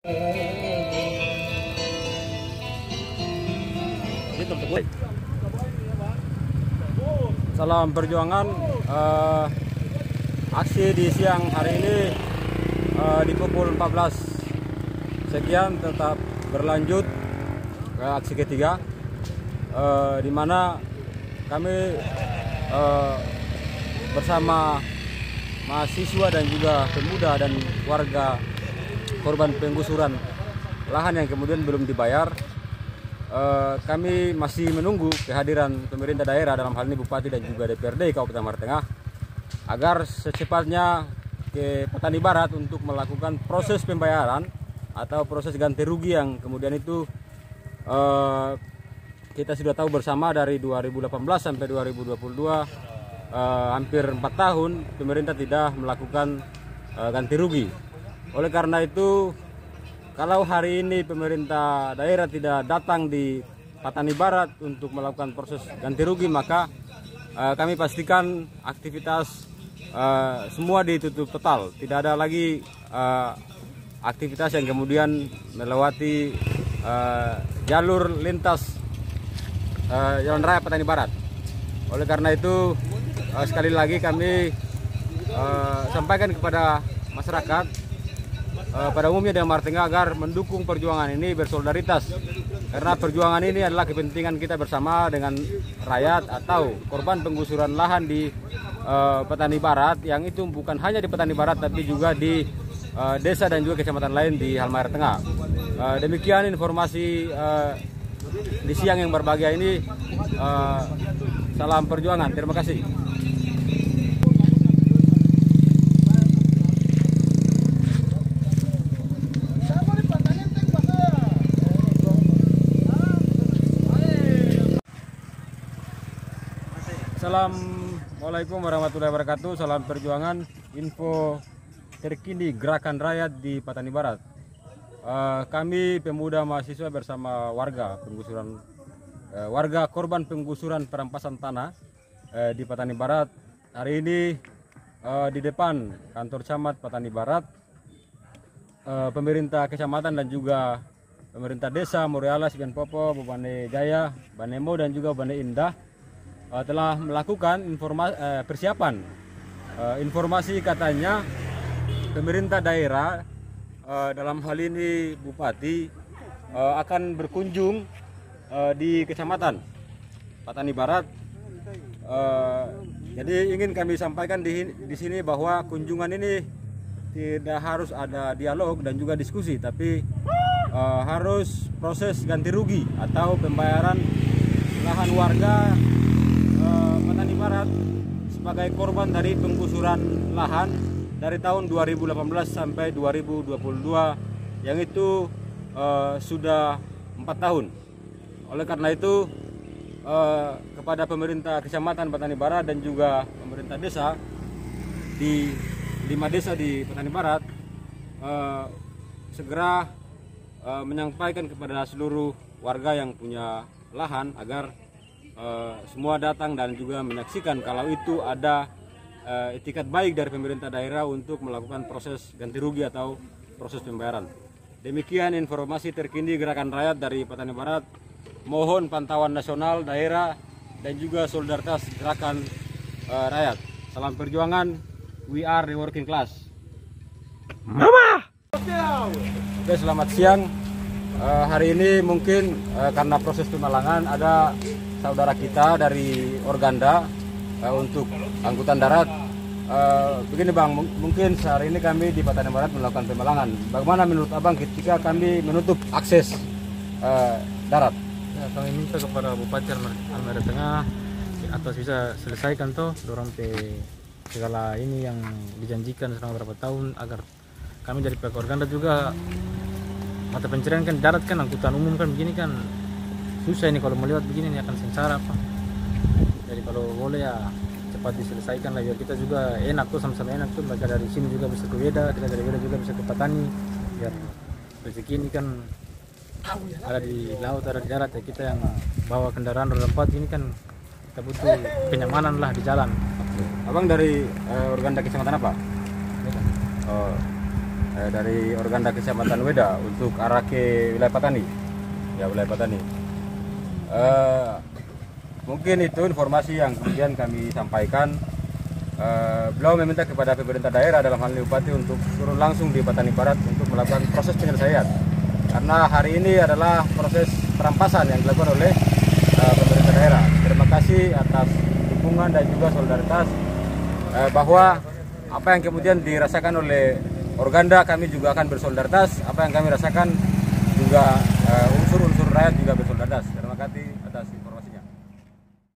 Salam perjuangan. Aksi di siang hari ini di pukul 14 sekian tetap berlanjut ke aksi ketiga, di mana kami bersama mahasiswa dan juga pemuda dan warga korban penggusuran lahan yang kemudian belum dibayar. Kami masih menunggu kehadiran pemerintah daerah, dalam hal ini Bupati dan juga DPRD Kabupaten Halmahera Tengah, agar secepatnya ke Petani Barat untuk melakukan proses pembayaran atau proses ganti rugi yang kemudian itu kita sudah tahu bersama dari 2018 sampai 2022, hampir 4 tahun pemerintah tidak melakukan ganti rugi. Oleh karena itu, kalau hari ini pemerintah daerah tidak datang di Petani Barat untuk melakukan proses ganti rugi, maka kami pastikan aktivitas semua ditutup total. Tidak ada lagi aktivitas yang kemudian melewati jalur lintas jalan raya Petani Barat. Oleh karena itu, sekali lagi kami sampaikan kepada masyarakat pada umumnya di Halmahera Tengah agar mendukung perjuangan ini, bersolidaritas, karena perjuangan ini adalah kepentingan kita bersama dengan rakyat atau korban penggusuran lahan di Petani Barat, yang itu bukan hanya di Petani Barat tapi juga di desa dan juga kecamatan lain di Halmahera Tengah. Demikian informasi di siang yang berbahagia ini. Salam perjuangan, terima kasih. Assalamualaikum warahmatullahi wabarakatuh. Salam perjuangan, info terkini gerakan rakyat di Petani Barat. Kami pemuda mahasiswa bersama warga penggusuran, warga korban penggusuran perampasan tanah di Petani Barat. Hari ini di depan kantor camat Petani Barat, pemerintah kecamatan dan juga pemerintah desa Morealas, Benpopo, Bubane Jaya, Banemo dan juga Bane Indah telah melakukan persiapan. Informasi katanya pemerintah daerah, dalam hal ini Bupati, akan berkunjung di kecamatan Petani Barat. Jadi ingin kami sampaikan di sini bahwa kunjungan ini tidak harus ada dialog dan juga diskusi, tapi harus proses ganti rugi atau pembayaran lahan warga Petani Barat sebagai korban dari penggusuran lahan dari tahun 2018 sampai 2022, yang itu sudah 4 tahun. Oleh karena itu, kepada pemerintah kecamatan Petani Barat dan juga pemerintah desa di 5 desa di Petani Barat segera menyampaikan kepada seluruh warga yang punya lahan agar semua datang dan juga menyaksikan kalau itu ada etikat baik dari pemerintah daerah untuk melakukan proses ganti rugi atau proses pembayaran. Demikian informasi terkini gerakan rakyat dari Petani Barat. Mohon pantauan nasional, daerah dan juga solidaritas gerakan rakyat. Salam perjuangan, we are the working class. Mama. Oke, selamat siang. Hari ini mungkin karena proses pemalangan ada saudara kita dari Organda untuk angkutan darat. Begini Bang, mungkin sehari ini kami di Petani Barat melakukan pemalangan. Bagaimana menurut Abang ketika kami menutup akses darat? Ya, kami minta kepada Bupati Halmahera Tengah atau bisa selesaikan toh dorong segala ini yang dijanjikan selama beberapa tahun, agar kami dari pihak Organda juga mata pencarian kan darat kan, angkutan umum kan begini kan susah ini, kalau melewat begini ini akan sengsara Pak. Jadi kalau boleh ya cepat diselesaikan lah, biar kita juga enak tuh, sama-sama enak tuh. Mereka dari sini juga bisa ke Beda, kita dari Beda juga bisa ke Petani, biar rezeki ini kan ada di laut, ada di darat ya. Kita yang bawa kendaraan roda 4 ini kan kita butuh kenyamanan lah di jalan. Abang dari Organda kecamatan apa? Beda. Oh. dari Organda Kecamatan Weda untuk arah ke wilayah Patani. Ya, wilayah Patani. Mungkin itu informasi yang kemudian kami sampaikan. Beliau meminta kepada pemerintah daerah dalam hal ini Bupati untuk turun langsung di Patani Barat untuk melakukan proses penyelesaian. Karena hari ini adalah proses perampasan yang dilakukan oleh pemerintah daerah. Terima kasih atas dukungan dan juga solidaritas, bahwa apa yang kemudian dirasakan oleh Organda, kami juga akan bersolidaritas. Apa yang kami rasakan juga unsur-unsur rakyat juga bersolidaritas. Terima kasih.